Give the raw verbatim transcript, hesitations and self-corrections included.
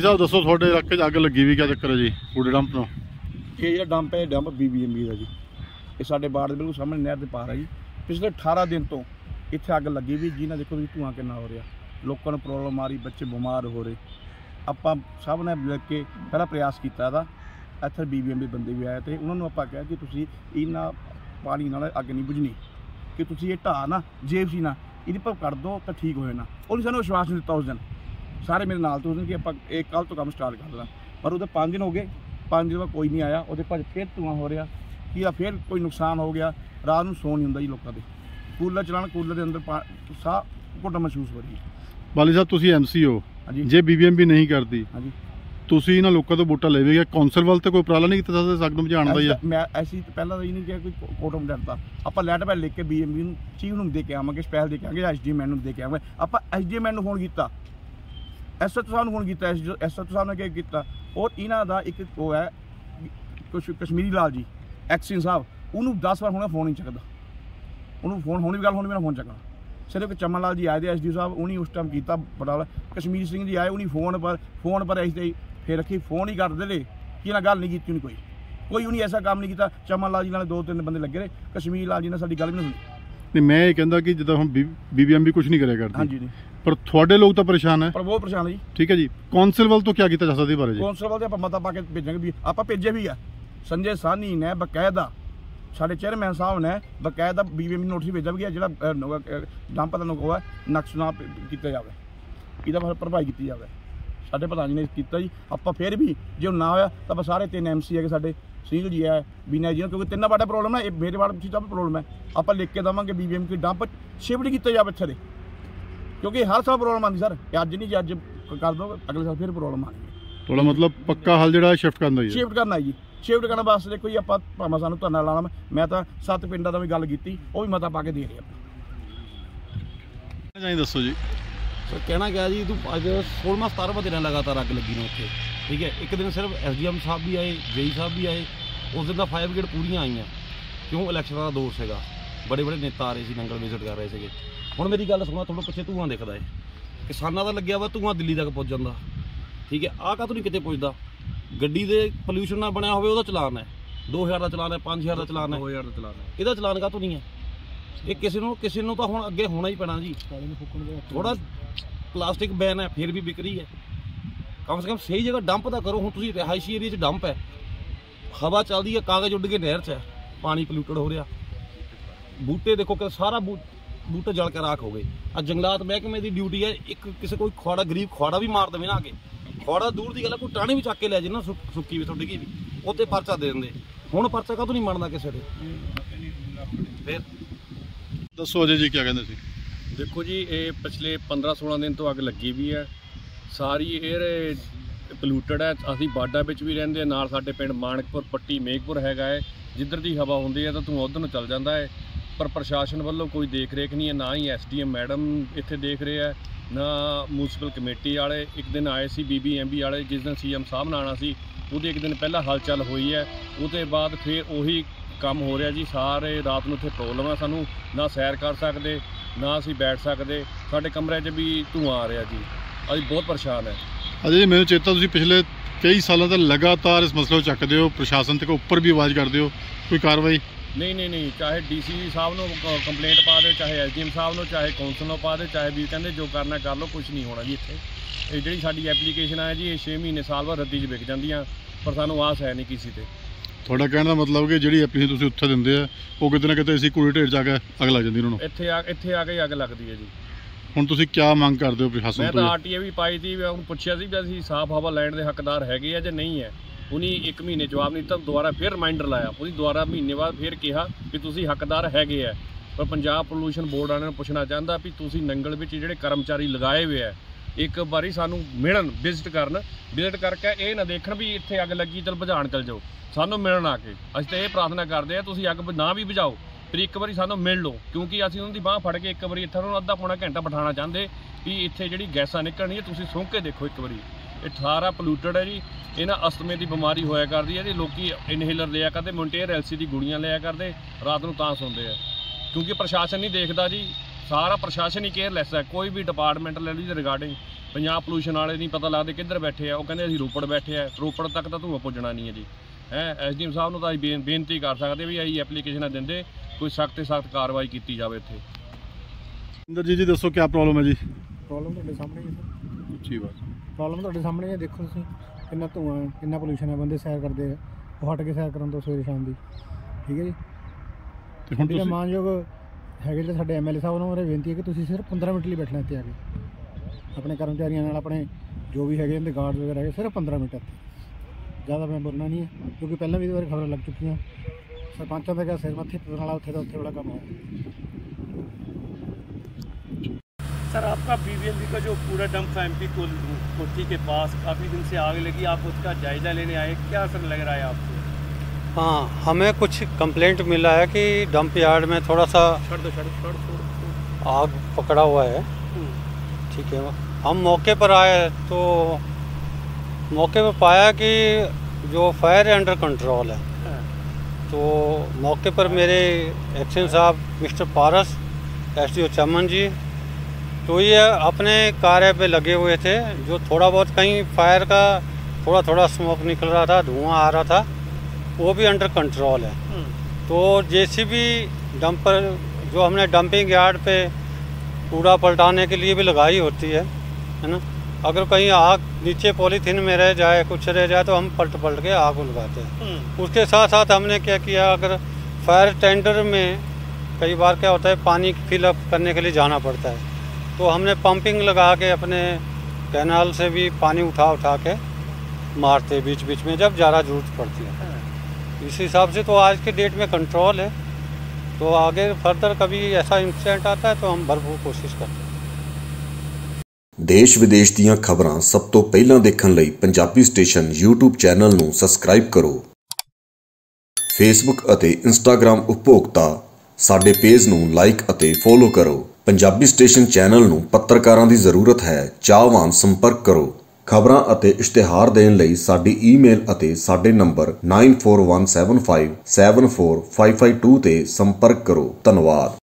साहब दसो थोड़े इलाके च अग लगी हुई क्या चक्कर है जी कूड़े डंप तो? ये जो डंप है dump B B M B का जी, ये साढ़े बाड़ बिल्कुल सामने नहर के पार है जी। पिछले अठारह दिन तो इतने अग लगी हुई जी ना, देखो भी धुआं कितना हो रहा, लोगों को प्रॉब्लम आ रही, बच्चे बीमार हो रहे। ਆਪਾਂ सब ने मिल के पहला प्रयास किया था, ਇੱਥੇ बी बी एम बी बंदे भी आए थे, उन्होंने ਆਪਾਂ ਕਿਹਾ कि ਤੁਸੀਂ ਇਹਨਾਂ ਪਾਣੀ ਨਾਲ ਅੱਗ ਨਹੀਂ ਬੁਝਣੀ, ਕਿ ਤੁਸੀਂ ਇਹ ਢਾਹ ਨਾ ਜੇਬ ਸੀ ਨਾ ਇਹਦੇ ਪਰ ਕਰ ਦੋ ਤਾਂ ਠੀਕ ਹੋ ਜਾਣਾ। ਉਹਨੇ ਸਾਨੂੰ ਵਿਸ਼ਵਾਸ ਨਹੀਂ ਦਿੱਤਾ ਉਸ ਦਿਨ, ਸਾਰੇ ਮੇਰੇ ਨਾਲ ਤੋਂ ਉਸ ਦਿਨ ਕਿ ਆਪਾਂ ਇਹ ਕੱਲ੍ਹ ਤੋਂ ਕੰਮ ਸਟਾਰਟ ਕਰ ਦੇਣਾ। ਪਰ ਉਹਦੇ ਪੰਜ ਦਿਨ ਹੋ ਗਏ, ਪੰਜ ਦਿਨ ਬਾਅਦ ਕੋਈ ਨਹੀਂ ਆਇਆ, ਉਹਦੇ ਭੱਜ ਫਿਰ ਧੂਆਂ ਹੋ ਰਿਹਾ ਕਿ ਆ ਫਿਰ ਕੋਈ ਨੁਕਸਾਨ ਹੋ ਗਿਆ। ਰਾਤ ਨੂੰ ਸੌਣ ਨਹੀਂ ਹੁੰਦਾ ਜੀ ਲੋਕਾਂ ਦੇ, ਕੂਲਰ ਚਲਾਉਣ, ਕੂਲਰ ਦੇ ਅੰਦਰ ਸਾਹ ਘੁੱਟ ਮਹਿਸੂਸ ਹੋ ਰਹੀ ਹੈ। ਬਾਲੀ ਸਾਹਿਬ ਤੁਸੀਂ ਐਮ ਸੀ ਹੋ, J B B M B ਨਹੀਂ ਕਰਦੀ ਹਾਂਜੀ ਤੁਸੀਂ ਇਹਨਾਂ ਲੋਕਾਂ ਤੋਂ ਵੋਟਾਂ ਲੈਵੇਗੇ, ਕੌਂਸਲ ਵੱਲ ਤੇ ਕੋਈ ਉਪਰਾਲਾ ਨਹੀਂ ਕੀਤਾ ਸਕਦੇ ਅੱਗ ਨੂੰ ਬੁਝਾਉਣ ਦਾ? ਹੀ ਮੈਂ ਐਸੀ ਪਹਿਲਾਂ ਤਾਂ ਇਹ ਨਹੀਂ ਕਿਹਾ ਕੋਈ ਕੋਟਮ ਡਰਦਾ, ਆਪਾਂ ਲੈਟ ਪੈ ਲਿਖ ਕੇ ਬੀ ਐਮ ਬੀ ਨੂੰ ਚੀਫ ਨੂੰ ਦੇ ਕੇ ਆਵਾਂਗੇ, ਸਪੈਸ਼ਲ ਦੇ ਕੇ ਆਵਾਂਗੇ, ਐਸ ਡੀ ਮੈਨ ਨੂੰ ਦੇ ਕੇ ਆਵਾਂਗੇ। ਆਪਾਂ ਐਸ ਡੀ ਮੈਨ ਨੂੰ ਫੋਨ ਕੀਤਾ, ਐਸ ਐਚ ਓ ਸਾਹਿਬ ਨੂੰ ਫੋਨ ਕੀਤਾ, ਐਸ ਐਚ ਓ ਸਾਹਿਬ ਨੇ ਕੀ ਕੀਤਾ, ਔਰ ਇਹਨਾਂ ਦਾ ਇੱਕ ਉਹ ਹੈ ਕੁਛ ਕਸ਼ਮੀਰੀ ਲਾਲ ਜੀ ਐਕਸਿਨ ਸਾਹਿਬ, ਉਹਨੂੰ ਦਸ ਵਾਰ ਹੋਣਾ ਫੋਨ ਨਹੀਂ ਚੱਕਦਾ, ਉਹਨੂੰ ਫੋਨ ਹੋਣੀ ਵੀ ਗੱਲ ਹੋਣੀ ਮੇਰਾ ਫੋਨ ਚੱਕਣਾ। सिर्फ चमन लाल जी आए थे एस डी साहब, उन्हीं उस टाइम किया बटाला। कश्मीर सिंह जी आए, उन्हीं फोन पर फोन पर ऐसे फिर रखी, फोन ही करते रहे कि ना गल नहीं की उन्हें, कोई कोई उन्हें ऐसा काम नहीं किया। चमन लाल जी ने दो तीन बंदे लगे रहे, कश्मीर लाल जी ने साडी गल भी नहीं सुनी। नहीं मैं ये कहता कि जिदा हम बी बी एम बी कुछ नहीं करेगा करती, हाँ जी, पर थोड़े लोग तो परेशान है, पर वो परेशान है जी। ठीक है जी, कौंसल वाल तो क्या किया जा सकता बारे? कौंसल वाल आप मता पा के भेजेंगे भी, आप भेजे भी है। संजय सानी ने बकायदा साढ़े चेयरमैन साहब ने बकायदा बी बी एम नोटिस भेजा भी है, जो डंप का नुक है नक्श ना किया जाए, यदा भरपाई की जाए। साढ़े प्रधान जी ने किया जी, आप फिर भी जो ना होया तो आप सारे तीन एम सी है, साढ़े सिंह जी है, बीना जी, क्योंकि तीनों वार्ड प्रॉब्लम है, मेरे वार्ड का भी प्रॉब्लम है। आप लिख के देवेंगे बी बी एम की डंप शिफ्ट किया जाए इतने, क्योंकि हर साल प्रॉब्लम आती सर, अज नहीं जी अज कर दो अगले साल फिर प्रॉब्लम आ गई। थोड़ा मतलब पक्का हल जो शिफ्ट करना ही शिफ्ट करना जी, शिफ्ट करने वास्ते देखो जी, आप भावें सानू धरना लाना, मैं तो सत्त पिंडों का भी गल की, वो भी मता पा के दे रहे हैं। दसो जी सर, कहना क्या जी, तू अज सोलहवां सतारवां दिन लगातार अग लगी ने उत्थे, ठीक है। एक दिन सिर्फ एस डी एम साहब भी आए, जेई साहब भी आए, उस दिन का फायर ब्रिगेड पूरियां आईयां, क्यों इलैक्शन का दौर सीगा, बड़े बड़े नेता आ रहे थे, नंगल विजिट कर रहे थे। हुण मेरी गल सुनो, थोड़ा पिछे धुआं दिखता है, किसानां दा लग्या वा धुआं दिल्ली तक पहुँच जाता, ठीक है। आह काहतों नहीं किते पुजदा, गड्डी दे पोल्यूशन ना बनया होवे, ओहदा चलान है दो हज़ार का चलान है, पाँच हज़ार का चलान है, दो हज़ार का चलान है, इहदा चलान काहतों नहीं है? ये किसी नूं किसी नूं तां हुण अगे होना ही पैना जी। थोड़ा प्लास्टिक बैन है, फिर भी बिक रही है, कम से कम सही जगह डंप दा करो। हुण तुसीं रिहायशी एरिया च डंप है, हवा चलदी है, कागज़ उड़ के नहर च है, पानी पोल्यूटेड हो रहा, बूटे देखो कि सारा बू बूटे जल के राख हो गए। आ जंगलात महकमे की ड्यूटी है, एक किसी कोई खुआड़ा गरीब खुआड़ा भी मार देवे ना आके, खुआड़ा दूर की गल है, कोई टाणी भी चक के लै जे ना सुक्की भी थोड़ी भी, उत्ते परचा दे देंगे। हुण परचा काहतों नहीं मनदा किसी दे? फिर दसो अजय जी क्या कहते सी? देखो जी, ये पिछले पंद्रह सोलह दिन तो अग लगी भी है, सारी एयर पोल्यूटेड है। असीं बाडा विच भी रहिंदे, नाल साडे पिंड माणकपुर पट्टी मेघपुर हैगा है, जिधर दी हवा हुंदी है तो धुआं उधर नूं चल जांदा है, पर प्रशासन वालों कोई देख रेख नहीं है, ना ही एस डी एम मैडम इत्थे देख रहे हैं, ना म्यूनसिपल कमेटी वाले। एक दिन आए सी बी बी एम बी वाले, जिस दिन सी एम साहब ने आना सी, ਉਹਦੇ एक दिन पहला हलचल हुई है, उसके बाद फिर ਉਹੀ काम हो रहा जी। सारे रात ਨੂੰ ਇੱਥੇ प्रॉब्लम है, सानू ना सैर कर सकते, ना ਅਸੀਂ बैठ सकते, साढ़े कमरे च भी धुआं आ रहा जी, ਅਸੀਂ बहुत परेशान है। अजय जी मैंने चेता तुसीं पिछले कई सालों तक लगातार इस मसले को चकते हो, प्रशासन तक ऊपर भी आवाज़ करते हो, कोई कार्रवाई? नहीं नहीं नहीं, चाहे डी सी साहब को कंप्लेंट पा दे, चाहे एस डी एम साहब को, चाहे कौंसल पा दे, चाहे भी कहते जो करना कर लो, कुछ नहीं होना जी। इतने जी साडी एप्लीकेशन है जी, ये छे महीने साल बाद रद्दी च विक जांदियां, पर सानू आस है नहीं किसी ते। थोड़ा कहने का मतलब कि जी एप्लीकेशन तुसीं उत्थे दिंदे आ, वो किते ना किते इसी कूड़े ढेर च आके अग लग जांदी उन्होंने, इत्थे आ इत्थे आ के अग लगदी है जी। हुण तुसीं क्या मंग करदे हो प्रशासन मैं तो आर टी ए भी पाई थी, उन्होंने पुछया सी भी असीं साफ हवा लैण दे हकदार हैगे आ जां नहीं है, उन्हीं एक महीने जवाब नहीं दिता, दोबारा फिर रिमाइंडर लाया, उन्हीं दोबारा महीने बाद फिर कहा कि तुसीं हकदार हैगे आ। पर पंजाब पोल्यूशन बोर्ड वाले पुछना चाहता भी तुसीं नंगल विच जिहड़े कर्मचारी लगाए हुए है, एक बारी सानू मिलन विजिट करन, विजिट करके ये ना देखण भी इत्थे अग लगी चल बुझाण चल जाओ, सानू मिलन आके। असीं तां ये प्रार्थना करते हैं तुसीं अग ना भी बुझाओ, फिर एक बारी सानू मिल लो, क्योंकि असीं उन्हां दी बांह फड़ के एक बारी इत्थे उन्हां अद्धा पौना घंटा बिठाना चाहते भी इत्थे जिहड़ी गैसां निकलणियां तुसीं सुंघ के देखो एक बारी, ये सारा पोल्यूटेड है जी। इन्हां अस्थमे की बीमारी होया करदी है जी, लोकी इनहेलर लिया करते, मोन्टेर एल सी दी गुड़ियां लिया करते, रात नूं तां सौंदे आ, क्योंकि प्रशासन नहीं देखता जी, सारा प्रशासन ही केयरलैस है। कोई भी डिपार्टमेंट ले लीजिए रिगार्डिंग ਪੰਜਾਬ ਪੋਲੂਸ਼ਨ ਵਾਲੇ ਨਹੀਂ ਪਤਾ ਲੱਗਦੇ ਕਿੱਧਰ ਬੈਠੇ ਆ। ਉਹ ਕਹਿੰਦੇ ਅਸੀਂ ਰੋਪੜ ਬੈਠੇ ਆ, ਰੋਪੜ ਤੱਕ ਤਾਂ ਧੂੰਆਂ ਪੁੱਜਣਾ ਨਹੀਂ ਹੈ ਜੀ। ਹੈ ਐਸਡੀਐਮ ਸਾਹਿਬ ਨੂੰ ਤਾਂ ਅਸੀਂ ਬੇ- ਬੇਨਤੀ ਕਰ ਸਕਦੇ ਵੀ ਅਸੀਂ ਐਪਲੀਕੇਸ਼ਨਾਂ ਦਿੰਦੇ, ਕੋਈ ਸਖਤ ਤੇ ਸਖਤ ਕਾਰਵਾਈ ਕੀਤੀ ਜਾਵੇ ਇੱਥੇ। ਇੰਦਰਜੀਤ ਜੀ ਦੱਸੋ ਕੀ ਪ੍ਰੋਬਲਮ ਹੈ ਜੀ? ਪ੍ਰੋਬਲਮ ਤੁਹਾਡੇ ਸਾਹਮਣੇ ਹੀ ਹੈ ਸਰ। ਉੱਚੀ ਬਾਤ। ਪ੍ਰੋਬਲਮ ਤੁਹਾਡੇ ਸਾਹਮਣੇ ਹੈ, ਦੇਖੋ ਤੁਸੀਂ ਕਿੰਨਾ ਧੂੰਆਂ ਹੈ, ਕਿੰਨਾ ਪੋਲੂਸ਼ਨ ਹੈ। ਬੰਦੇ ਸੈਰ ਕਰਦੇ ਆ, ਉਹ ਹਟ ਕੇ ਸੈਰ ਕਰਨ ਤੋਂ ਸਵੇਰੇ ਸ਼ਾਮ ਦੀ, ਠੀਕ ਹੈ ਜੀ। ਤੇ ਹੁਣ ਜਿਹੜੇ ਤੁਸੀਂ ਮਾਨਯੋਗ ਹੈਗੇ ਜਿਹੜੇ ਸਾਡੇ ਐਮਐਲਏ ਸਾਹਿਬ, ਉਹਨਾਂ ਬਾਰੇ ਬੇਨਤੀ ਹੈ ਕਿ ਤੁਸੀਂ ਸਿਰਫ ਪੰਦਰਾਂ ਮਿੰਟ ਲਈ ਬੈਠਣਾ ਇੱਥੇ ਆ ਕੇ, ਆਪਣੇ ਕਰਮਚਾਰੀਆਂ ਨਾਲ, ਆਪਣੇ ਜੋ ਵੀ ਹੈਗੇ ਇਹਦੇ ਗਾਰਡ ਵਗੈਰਾ ਹੈਗੇ, ਸਿਰਫ ਪੰਦਰਾਂ ਮਿੰਟ ਇੱਥੇ, ਜ਼ਿਆਦਾ ਮੈਂ ਬੋਲਣਾ ਨਹੀਂ ਹੈ, ਕਿਉਂਕਿ ਪਹਿਲਾਂ ਵੀ ਇਹਦੇ ਬਾਰੇ ਖਬਰਾਂ ਲੱਗ ਚੁੱਕੀਆਂ। ਸਰਪੰਚਾਂ ਦਾ ਕਿਹਾ ਸਿਰ ਮੱਥੇ ਪਤਨ ਵਾਲਾ, ਉੱਥੇ ਦਾ ਉੱਥੇ ਵਾਲਾ ਕੰਮ ਹੈ। सर आपका बीबीएमबी का जो पूरा डंप था एमपी कोठी के पास काफ़ी दिन से आग लगी, आप उसका जायज़ा लेने आए, क्या सर लग रहा है आपको? हाँ, हमें कुछ कंप्लेंट मिला है कि डंप यार्ड में थोड़ा सा छोड़ दो छोड़ छोड़ छोड़ आग पकड़ा हुआ है। ठीक है, हम मौके पर आए तो मौके पर पाया कि जो फायर अंडर कंट्रोल है। तो मौके पर मेरे एक्शन साहब मिस्टर पारस, एसडीओ चमन जी, तो ये अपने कार्य पे लगे हुए थे। जो थोड़ा बहुत कहीं फायर का थोड़ा थोड़ा स्मोक निकल रहा था, धुआं आ रहा था, वो भी अंडर कंट्रोल है। तो जेसीबी डंपर जो हमने डंपिंग यार्ड पे कूड़ा पलटाने के लिए भी लगाई होती है है ना, अगर कहीं आग नीचे पॉलीथीन में रह जाए, कुछ रह जाए, तो हम पलट पलट के आग उलगाते हैं। उसके साथ साथ हमने क्या किया, अगर फायर टेंडर में कई बार क्या होता है पानी फिलअप करने के लिए जाना पड़ता है, तो हमने पंपिंग लगा के अपने कैनाल से भी पानी उठा उठा के मारते बीच बीच में जब ज़्यादा ज़रूरत पड़ती है। इस हिसाब से तो आज के डेट में कंट्रोल है। तो आगे फर्दर कभी ऐसा इंसिडेंट आता है तो हम भरपूर कोशिश करते हैं। देश विदेश ਦੀਆਂ ਖਬਰਾਂ ਸਭ ਤੋਂ ਪਹਿਲਾਂ ਦੇਖਣ ਲਈ ਪੰਜਾਬੀ ਸਟੇਸ਼ਨ YouTube ਚੈਨਲ ਨੂੰ ਸਬਸਕ੍ਰਾਈਬ ਕਰੋ। Facebook ਅਤੇ Instagram ਉਪਭੋਗਤਾ ਸਾਡੇ ਪੇਜ ਨੂੰ ਲਾਈਕ ਅਤੇ ਫੋਲੋ ਕਰੋ। ਪੰਜਾਬੀ ਸਟੇਸ਼ਨ ਚੈਨਲ ਨੂੰ ਪੱਤਰਕਾਰਾਂ ਦੀ ਜ਼ਰੂਰਤ ਹੈ, ਚਾਹਵਾਨ ਸੰਪਰਕ ਕਰੋ। ਖਬਰਾਂ ਅਤੇ ਇਸ਼ਤਿਹਾਰ ਦੇਣ ਲਈ ਸਾਡੀ ਈਮੇਲ ਅਤੇ ਸਾਡੇ number nine four one seven five seven four five five two ਤੇ ਸੰਪਰਕ ਕਰੋ। ਧੰਨਵਾਦ।